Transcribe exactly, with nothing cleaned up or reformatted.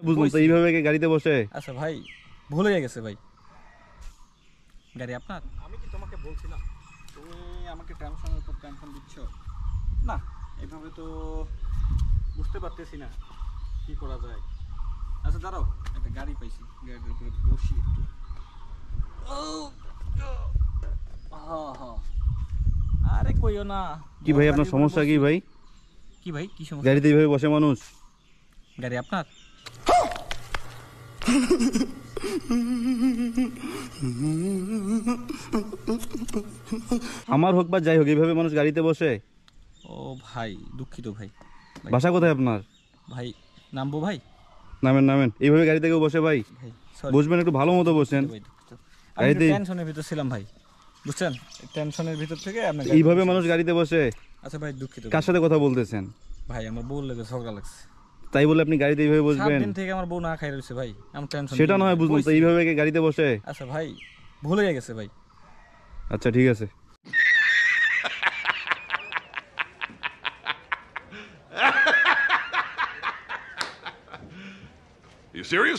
বুঝলাম তো, এইভাবে কি গাড়িতে বসে? আচ্ছা ভাই, ভুল হয়ে গেছে ভাই। গাড়ি আপনার? আমি কি তোমাকে বলছিলাম তুমি আমাকে টেনশনের উপর টেনশন দিচ্ছ? না, এভাবে তো বুঝতে পারতেছি না কি করা যায়। আচ্ছা দাঁড়াও, একটা গাড়ি পাইছি, গাড়ির উপরে বসি একটু। হ্যাঁ হ্যাঁ, আরে কইও না। কি ভাই আপনার সমস্যা কি ভাই? কি ভাই, কি সমস্যা? গাড়িতে এইভাবে বসে মানুষ? গাড়ি আপনার? আমার হোক বা যাই হোক, এইভাবে মানুষ গাড়িতে বসে? ও ভাই, দুঃখিত ভাই। বাসা কোথায় আপনার? ভাই নামবো ভাই? নামেন নামেন, এইভাবে গাড়িতে কেউ বসে ভাই? ভাই সরি, বসবেন একটু ভালো মতো বসেন। ভাই দুঃখিত। আমি একটু টেনশনের ভিতর ছিলাম ভাই, বুঝছেন? টেনশনের ভিতর থেকে আপনার এইভাবে মানুষ গাড়িতে বসে? আচ্ছা ভাই দুঃখিত। কার সাথে কথা বলতেছেন ভাই আমার বউ লেগে ঝগড়া লাগছে, তাই বলে আপনি গাড়িতে এইভাবে সাত বসবেন? দিন থেকে আমার বউ না খাই রয়েছে ভাই, আমার টেনশন। সেটা নয় বুঝলাম তো, এইভাবে কি গাড়িতে বসে? আচ্ছা ভাই, ভুল হয়ে গেছে ভাই। আচ্ছা ঠিক আছে। You serious?